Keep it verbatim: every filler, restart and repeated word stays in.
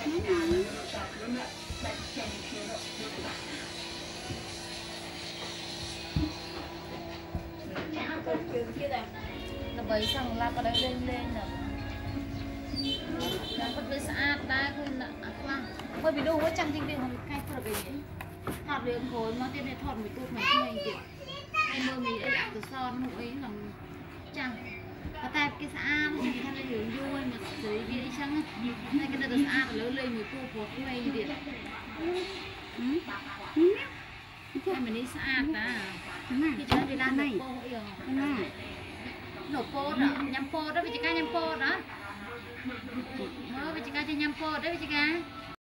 là bởi xong là có đấy lên lên là là có bị sạch đây thôi là khoan thôi bị đâu có chẳng kinh viên không cái thật về thọt được khối mà tên này thọt một cục này này kìa em mơ mình ấy từ son mũi ấy là chẳng có tay cái xã nó chỉ thay lên hướng vui mà dưới đi chăng này cái này từ xã lớn lên người cô của cô ấy điện em mình đi xã ta thì cho đi làm này nổ po đó nhắm po đó với chị ca nhắm po đó mơ với chị ca cho nhắm po đó với chị ca